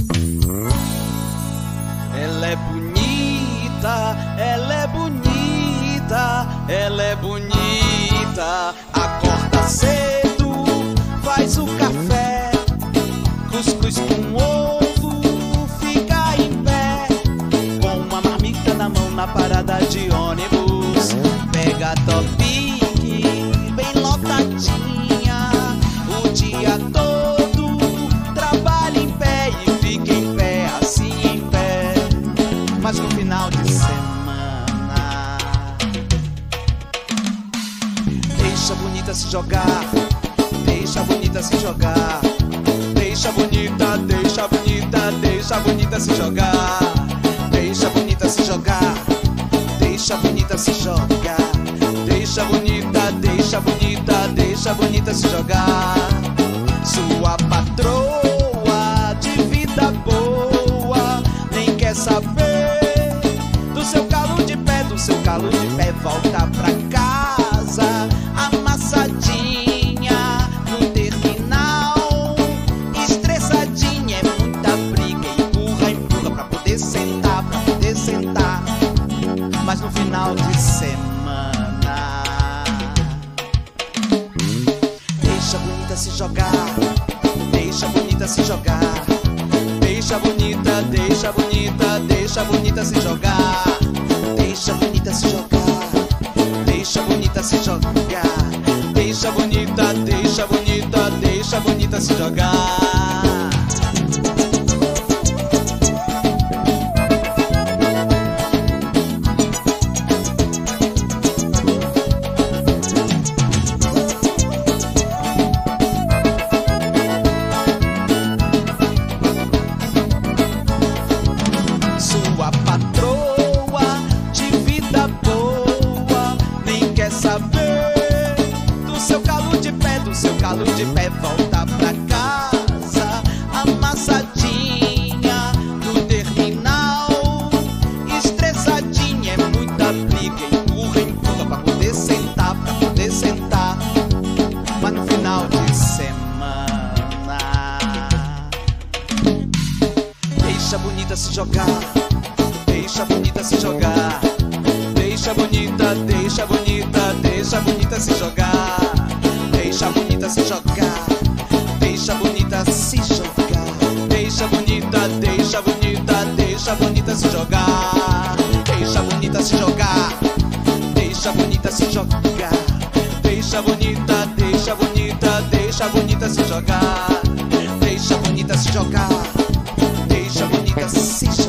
Ela é bonita, ela é bonita, ela é bonita. Acorda cedo, faz o café, cuscuz com ovo, fica em pé, com uma marmita na mão na parada de ônibus. Pega a Topic, bem lotadinha, o dia todo trabalha em pé e fica em pé, assim em pé. Mas no final de semana deixa a bonita se jogar, deixa a bonita se jogar, deixa a bonita, deixa a bonita, deixa a bonita se jogar, deixa a bonita se jogar, deixa a bonita se jogar, deixa a bonita, deixa a bonita, deixa a bonita se jogar. Sua patroa de vida boa nem quer saber do seu calo de pé, do seu calo de pé. Volta pra casa amassadinha no terminal, estressadinha, é muita briga, empurra, empurra pra poder sentar, pra poder sentar. Mas no final de semana deixa a bonita se jogar, deixa a bonita se jogar, deixa a bonita, deixa a bonita, deixa a bonita se jogar, deixa a bonita se jogar, deixa a bonita se jogar, deixa a bonita, deixa a bonita, deixa a bonita se jogar. Sua patroa de vida boa nem quer saber do seu calo de pé, do seu calo de pé. Volta pra casa amassadinha no terminal, estressadinha, é muita briga, empurra, empurra pra poder sentar, pra poder sentar. Mas no final de semana deixa a bonita se jogar, deixa a bonita se jogar, deixa a bonita, deixa a bonita, deixa a bonita se jogar, deixa a bonita se jogar, deixa a bonita se jogar, deixa a bonita, deixa a bonita, deixa a bonita se jogar, deixa a bonita se jogar, deixa a bonita se jogar, deixa a bonita, deixa a bonita, deixa a bonita se jogar, deixa a bonita se jogar, deixa a bonita se jogar.